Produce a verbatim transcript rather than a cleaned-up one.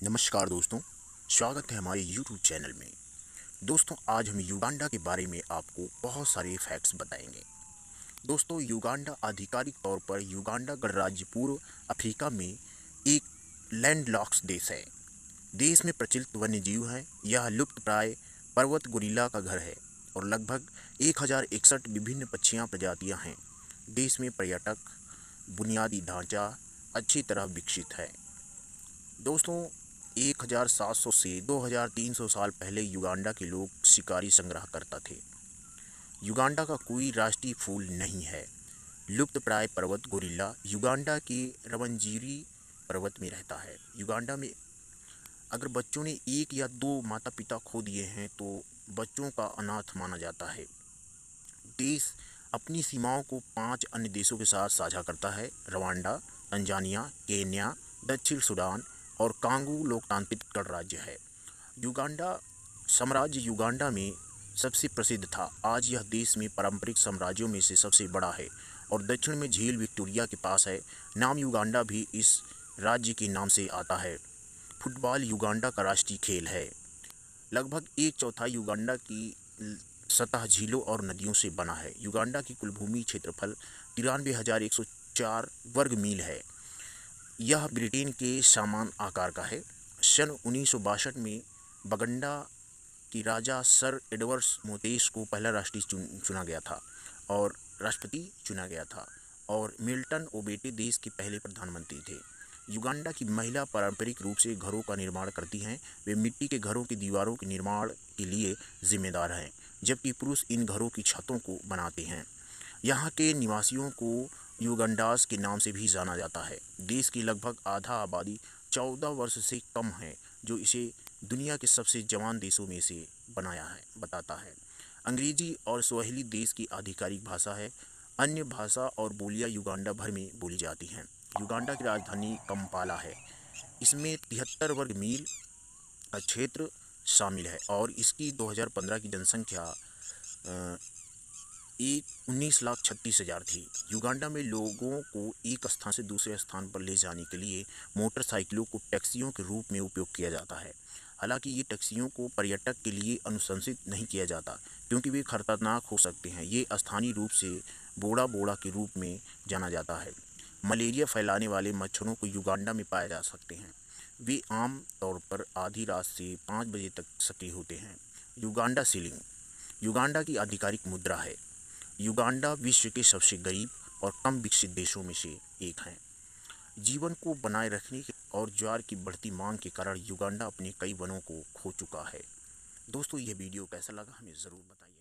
नमस्कार दोस्तों, स्वागत है हमारे यूट्यूब चैनल में। दोस्तों, आज हम युगांडा के बारे में आपको बहुत सारे फैक्ट्स बताएंगे। दोस्तों, युगांडा आधिकारिक तौर पर युगांडा गणराज्य पूर्व अफ्रीका में एक लैंडलॉक्ड देश है। देश में प्रचलित वन्यजीव हैं। यह लुप्त प्राय पर्वत गोरिल्ला का घर है और लगभग एक हज़ार इकसठ विभिन्न पक्षियाँ प्रजातियाँ हैं। देश में पर्यटक बुनियादी ढांचा अच्छी तरह विकसित है। दोस्तों, एक हज़ार सात सौ से दो हज़ार तीन सौ साल पहले युगांडा के लोग शिकारी संग्रह करता थे। युगांडा का कोई राष्ट्रीय फूल नहीं है। लुप्त प्राय पर्वत गोरिल्ला युगांडा के रवंजीरी पर्वत में रहता है। युगांडा में अगर बच्चों ने एक या दो माता पिता खो दिए हैं तो बच्चों का अनाथ माना जाता है। देश अपनी सीमाओं को पांच अन्य देशों के साथ साझा करता है: रवांडा, तंजानिया, केन्या, दक्षिण सूडान और कांगो लोकतांत्रिक गणराज्य है। युगांडा साम्राज्य युगांडा में सबसे प्रसिद्ध था। आज यह देश में पारंपरिक साम्राज्यों में से सबसे बड़ा है और दक्षिण में झील विक्टोरिया के पास है। नाम युगांडा भी इस राज्य के नाम से आता है। फुटबॉल युगांडा का राष्ट्रीय खेल है। लगभग एक चौथाई युगांडा की सतह झीलों और नदियों से बना है। युगांडा की कुल भूमि क्षेत्रफल तिरानवे हज़ार एक सौ चार वर्ग मील है। यह ब्रिटेन के समान आकार का है। सन उन्नीस सौ बासठ में बगंडा की राजा सर एडवर्ड्स मोतेस को पहला राष्ट्रीय चुन, चुना गया था और राष्ट्रपति चुना गया था और मिल्टन ओबेटे देश के पहले प्रधानमंत्री थे। युगांडा की महिला पारंपरिक रूप से घरों का निर्माण करती हैं। वे मिट्टी के घरों की दीवारों के निर्माण के लिए जिम्मेदार हैं, जबकि पुरुष इन घरों की छतों को बनाते हैं। यहाँ के निवासियों को युगांडास के नाम से भी जाना जाता है। देश की लगभग आधा आबादी चौदह वर्ष से कम है, जो इसे दुनिया के सबसे जवान देशों में से बनाया है बताता है। अंग्रेजी और स्वाहिली देश की आधिकारिक भाषा है। अन्य भाषा और बोलियां युगांडा भर में बोली जाती हैं। युगांडा की राजधानी कंपाला है। इसमें तिहत्तर वर्ग मील का क्षेत्र शामिल है और इसकी दो हज़ार पंद्रह की जनसंख्या एक उन्नीस लाख छत्तीस हज़ार थी। युगांडा में लोगों को एक स्थान से दूसरे स्थान पर ले जाने के लिए मोटरसाइकिलों को टैक्सियों के रूप में उपयोग किया जाता है। हालांकि ये टैक्सियों को पर्यटक के लिए अनुशंसित नहीं किया जाता, क्योंकि वे खतरनाक हो सकते हैं। ये स्थानीय रूप से बोड़ा बोड़ा के रूप में जाना जाता है। मलेरिया फैलाने वाले मच्छरों को युगांडा में पाए जा सकते हैं। वे आम तौर पर आधी रात से पाँच बजे तक सक्रिय होते हैं। युगांडा सीलिंग युगांडा की आधिकारिक मुद्रा है। युगांडा विश्व के सबसे गरीब और कम विकसित देशों में से एक है। जीवन को बनाए रखने के और ज्वार की बढ़ती मांग के कारण युगांडा अपने कई वनों को खो चुका है। दोस्तों, यह वीडियो कैसा लगा हमें ज़रूर बताइए।